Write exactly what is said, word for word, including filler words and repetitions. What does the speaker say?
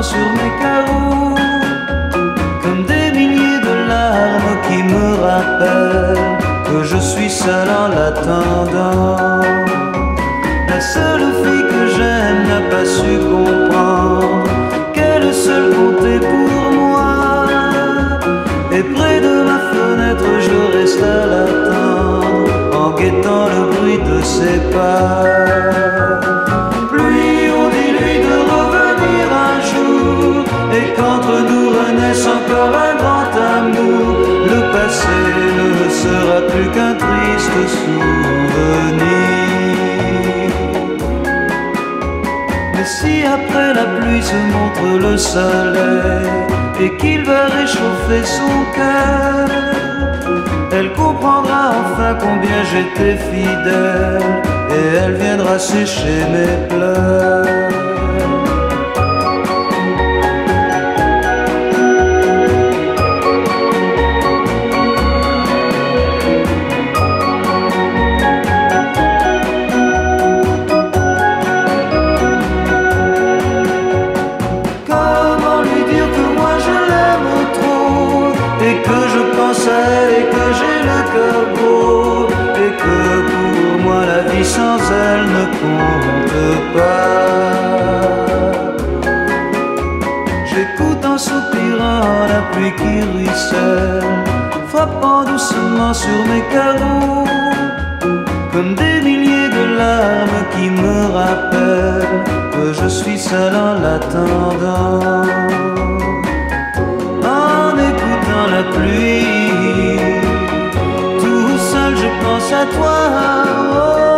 doucement sur mes carreaux, comme des milliers de larmes qui me rappellent que je suis seul en l'attendant. La seule fille que j'aime n'a pas su comprendre qu'elle seule comptait pour moi. Et près de ma fenêtre je reste à l'attendre, en guettant le bruit de ses pas. Pluie, on dit lui de revenir un jour, et qu'entre nous renaisse encore un grand amour. Le passé ne sera plus qu'un triste souvenir. Mais si après la pluie se montre le soleil et qu'il va réchauffer son cœur, elle comprendra enfin combien j'étais fidèle, et elle viendra sécher mes pleurs. Et que je pense à elle et que j'ai le cœur beau, et que pour moi la vie sans elle ne compte pas. J'écoute en soupirant la pluie qui ruisselle, frappant doucement sur mes carreaux, comme des milliers de larmes qui me rappellent que je suis seul en l'attendant. La pluie, tout seul je pense à toi. Oh.